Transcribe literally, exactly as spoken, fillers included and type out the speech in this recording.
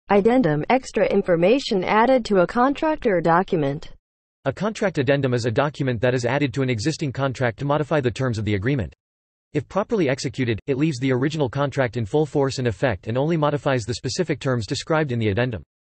Addendum – extra information added to a contract or document. A contract addendum is a document that is added to an existing contract to modify the terms of the agreement. If properly executed, it leaves the original contract in full force and effect and only modifies the specific terms described in the addendum.